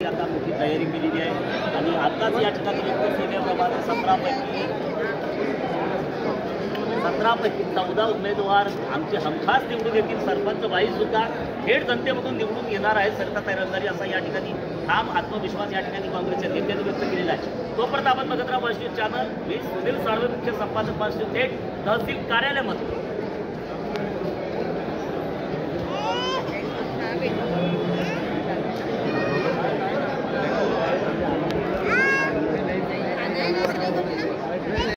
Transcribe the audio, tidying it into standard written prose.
आता मोठी तयारी केलेली आहे आणि आताच या ठिकाणी व्यक्त केल्याप्रमाणे 17पैकी 14 उमेदवार आमचे हमखास निवडून येतील। सरपंच बाईसुद्धा थेट जनतेमधून निवडून येणार आहेत सरता तयारी असा या ठिकाणी ठाम आत्मविश्वास या ठिकाणी काँग्रेसच्या नेत्यांनी व्यक्त केलेला आहे। तोपर्यंत आपण बघत राहा न्यूज चॅनल। मी सुनील साळवे, मुख्य संपादक, थेट तहसील कार्यालयामध्ये।